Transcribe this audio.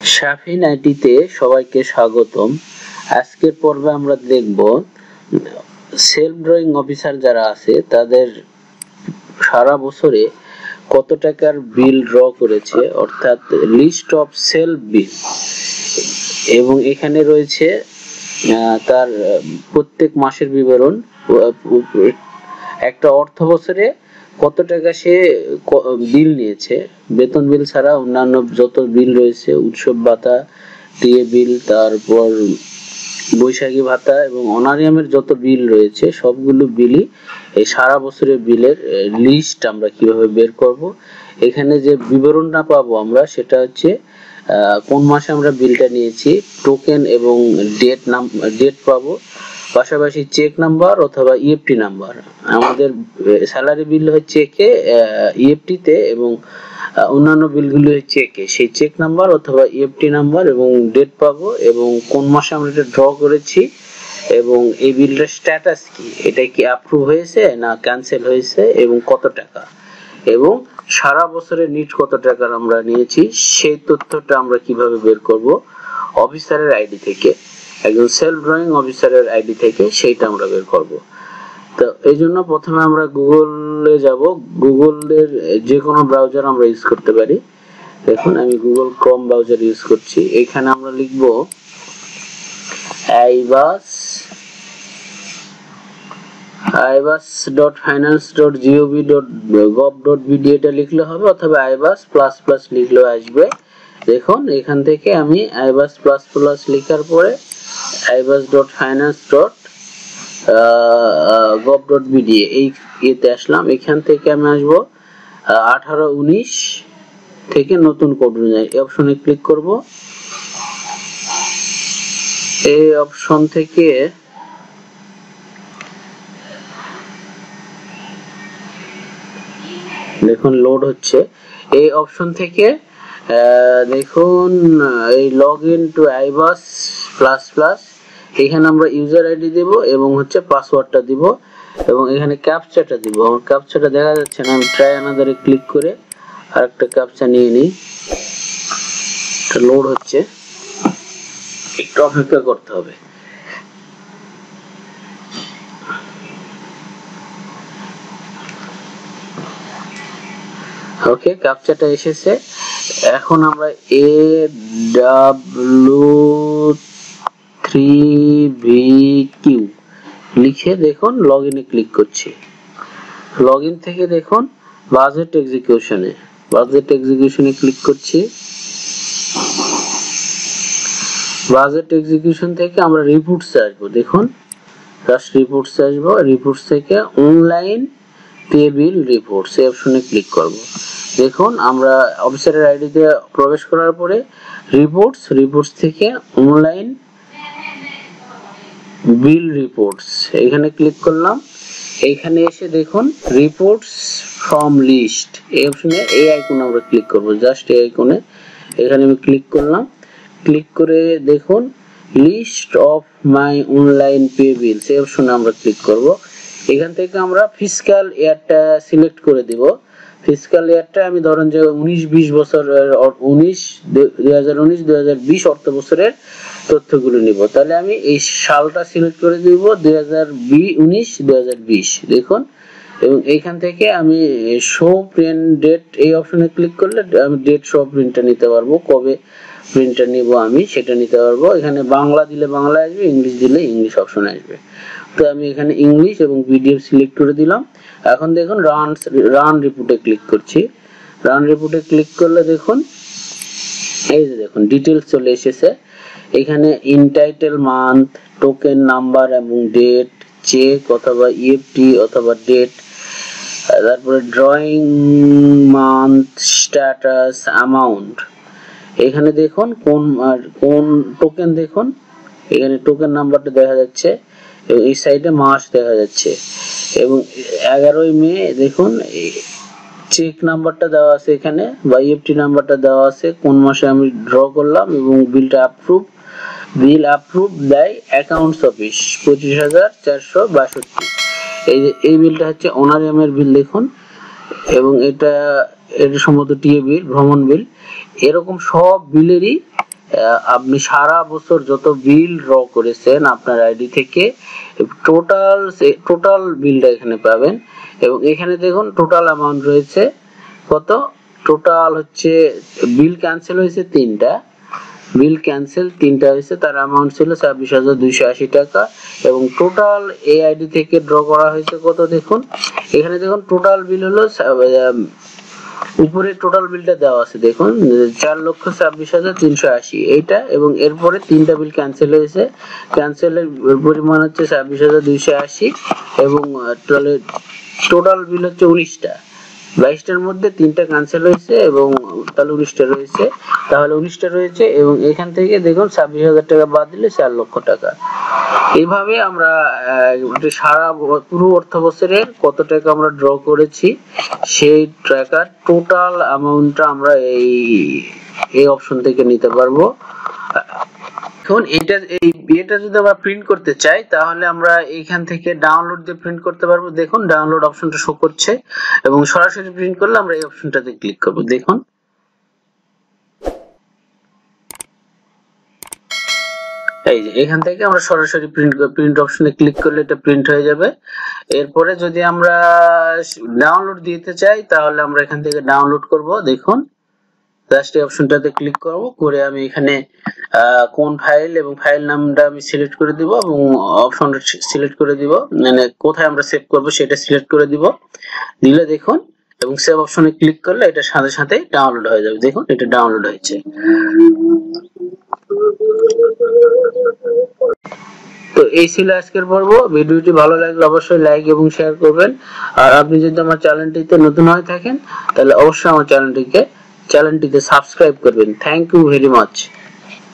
শাফিন আইটিতে সবাইকে স্বাগতম। আজকের পর্বে আমরা দেখব সেলফ ড্রয়িং অফিসার যারা আছে তাদের সারা বছরে কত টাকার বিল ড্র করেছে, অর্থাৎ লিস্ট অফ সেলফ বিল, এবং এখানে রয়েছে তার প্রত্যেক মাসের বিবরণ। একটা অর্থ বছরে কত টাকা সে বিল নিয়েছে, বেতন বিল ছাড়া অন্যান্য যত বিল রয়েছে, উৎসব ভাতা, টিএ বিল, তারপর বৈশাখী ভাতা এবং অনারিয়ামের যত বিল রয়েছে সবগুলো বিলই এই সারা বছরের বিলের লিস্ট আমরা কিভাবে বের করব। এখানে যে বিবরণটা পাবো আমরা সেটা হচ্ছে কোন মাসে আমরা বিলটা নিয়েছি, টোকেন এবং ডেট পাবো, পাশাপাশি চেক নাম্বার অথবা ইএফটি নাম্বার। আমাদের স্যালারি বিল হচ্ছে চেকে, ইএফটি তে, এবং অন্যান্য বিলগুলো হচ্ছে চেকে। সেই চেক নাম্বার অথবা ইএফটি নাম্বার এবং ডেট পাবো, এবং কোন মাসে আমরা এটা ড্র করেছি, এবং এই বিলটার স্ট্যাটাস কি, এটা কি অ্যাপ্রুভ হয়েছে না ক্যান্সেল হয়েছে, এবং কত টাকা, এবং সারা বছরে নিট কত টাকার আমরা নিয়েছি, সেই তথ্যটা আমরা কিভাবে বের করব অফিসারের আইডি থেকে, একজন সেলফ ড্রয়িং অফিসারের আইডি থেকে সেইটা আমরা বের করব। তো এই জন্য প্রথমে আমরা গুগলে যাব। গুগলের যে কোনো ব্রাউজার আমরা ইউজ করতে পারি। দেখুন আমি গুগল ক্রোম ব্রাউজার ইউজ করছি। এখানে আমরা লিখব ibas.finance.gov.bd, এটা লিখলে হবে, অথবা ibas++ লিখলেও আসবে। দেখুন এখান থেকে আমি ibas++ লেখার পরে ibas.finance.gov.bd এই এতে আসলাম। এখান থেকে আমি আসব 18-19 থেকে নতুন কোড অনুযায়ী এই অপশনে ক্লিক করব। এই অপশন থেকে দেখুন লোড হচ্ছে। এই অপশন থেকে দেখুন এই লগ ইন টু ibas++, এখানে আমরা ইউজার আইডি দেব এবং হচ্ছে পাসওয়ার্ডটা দিব, এবং এখানে ক্যাপচাটা দিব। আমার ক্যাপচাটা দেখা যাচ্ছে না, আমি ট্রাই অ্যানাদারে ক্লিক করে আরেকটা ক্যাপচা নিয়ে নিই। এটা লোড হচ্ছে, একটু অপেক্ষা করতে হবে। ওকে, ক্যাপচাটা এসেছে। এখন আমরা AW3VQ লিখে দেখুন লগইনে ক্লিক করছি। লগইন থেকে দেখুন বাজেট এক্সিকিউশনে ক্লিক করছি। বাজেট এক্সিকিউশন থেকে আমরা রিপোর্টসে আসবো। দেখুন জাস্ট রিপোর্টসে আসবো। রিপোর্টস থেকে অনলাইন পে বিল রিপোর্টস এই অপশনে ক্লিক করব। দেখুন আমরা অফিসারের আইডিতে প্রবেশ করার পরে রিপোর্টস থেকে অনলাইন বিল রিপোর্টস এখানে ক্লিক করলাম। এইখানে এসে দেখুন রিপোর্টস ফ্রম লিস্ট এই অপশনে এই আইকনে আমরা ক্লিক করব। জাস্ট এই আইকনে এখানে আমি ক্লিক করলাম। ক্লিক করে দেখুন list of my online pay bills এই অপশনে আমরা ক্লিক করব। এখান থেকে আমরা ফিসক্যাল ইয়ারটা সিলেক্ট করে দিব। ফিসক্যাল ইয়ারটা আমি ধরেন যে 19-20 বছর 2019-2020 অর্থ বছরের তথ্যগুলো নিব, তাহলে আমি এই সালটা সিলেক্ট করে দিব 2019-2020। দেখুন, এবং এইখান থেকে আমি শো প্রিন্ট ডেট এই অপশনে ক্লিক করলে আমি ডেট শো প্রিন্টটা নিতে পারবো, কবে প্রিন্টটা নিব আমি সেটা নিতে পারবো। এখানে বাংলা দিলে বাংলা আসবে, ইংলিশ দিলে ইংলিশ অপশন আসবে। তো আমি এখানে ইংলিশ এবং পিডিএফ সিলেক্ট করে দিলাম। এখন দেখুন রান রিপোর্টে ক্লিক করছি। রান রিপোর্টে ক্লিক করলে দেখুন এই যে দেখুন ডিটেইলস চলে এসেছে। এখানে ইনটাইটেল মান্থ, টোকেন নাম্বার এবং ডেট, চেক অথবা ইএফটি অথবা ডেট, তারপরে ড্রয়িং মান্থ, স্ট্যাটাস, অ্যামাউন্ট। এখানে দেখুন কোন টোকেন, দেখুন এখানে টোকেন নাম্বারটা দেখা যাচ্ছে এবং এই সাইডে মাস দেখা যাচ্ছে, এবং 11 মে দেখুন চেক নাম্বারটা দেওয়া আছে এখানে, বা ইএফটি নাম্বারটা দেওয়া আছে, কোন মাসে আমি ড্র করলাম, এবং বিলটা বিল অ্যাপ্রুভ দেয় অ্যাকাউন্টস অফিস 25,462। এই বিলটা হচ্ছে অনারিয়ামের বিল দেখুন, এবং এটা সম্ভবত টিএ বিল, ভ্রমণ বিল। এরকম সব বিলেরই আপনি সারা বছর যত বিল ড্র করেছেন আপনার আইডি থেকে টোটাল বিলটা এখানে পাবেন। এবং এখানে দেখুন টোটাল অ্যামাউন্ট রয়েছে কত, টোটাল হচ্ছে বিল ক্যান্সেল হয়েছে 3টা, বিল ক্যান্সেল 3টা হয়েছে, তার অ্যামাউন্ট ছিল 26,280 টাকা। এবং টোটাল এই আইডি থেকে ড্র করা হয়েছে কত দেখুন, এখানে দেখুন টোটাল বিল হলো উপরে টোটাল বিলটা দেওয়া আছে দেখুন 4,26,380 এইটা। এবং এরপরে 3টা বিল ক্যান্সেল হয়েছে, ক্যান্সেলের পরিমাণ হচ্ছে 26,280 এবং টোটাল বিল হচ্ছে 19টা, 22টার মধ্যে 3টা ক্যান্সেল হয়েছে এবং তাহলে 19টা রয়েছে, এবং এখান থেকে দেখুন 26,000 টাকা বাদ দিলে 4 লক্ষ টাকা। এইভাবে আমরা সারা পুরো অর্থ বছরের কত টাকা আমরা ড্র করেছি সেই টাকার টোটাল অ্যামাউন্টটা আমরা এই অপশন থেকে নিতে পারবো। এখন এটা যদি আমরা প্রিন্ট করতে চাই তাহলে আমরা এইখান থেকে ডাউনলোড দিয়ে প্রিন্ট করতে পারবো। দেখুন ডাউনলোড অপশনটা শো করছে এবং সরাসরি প্রিন্ট করলে আমরা এই অপশনটাতে ক্লিক করব। দেখুন এই যে এখান থেকে আমরা সরাসরি প্রিন্ট অপশনে ক্লিক করলে এটা প্রিন্ট হয়ে যাবে। এরপরে যদি আমরা ডাউনলোড দিতে চাই তাহলে আমরা এখান থেকে ডাউনলোড করব। দেখুন জাস্ট এই অপশনটাতে ক্লিক করব, করে আমি এখানে কোন ফাইল এবং ফাইল নামটা আমি সিলেক্ট করে দিব এবং অপশনটা সিলেক্ট করে দিব, মানে কোথায় আমরা সেভ করব সেটা সিলেক্ট করে দিব। দিলে দেখুন এবং সেভ অপশনে ক্লিক করলে এটা সাথে সাথে ডাউনলোড হয়ে যাবে। দেখুন এটা ডাউনলোড হয়েছে। তো এই ছিল আজকের পর্ব। ভিডিওটি ভালো লাগলে অবশ্যই লাইক এবং শেয়ার করবেন। আর আপনি যদি আমার চ্যানেলটিতে নতুন হয়ে থাকেন তাহলে অবশ্যই আমার চ্যানেলটিতে সাবস্ক্রাইব করবেন। Thank you very much.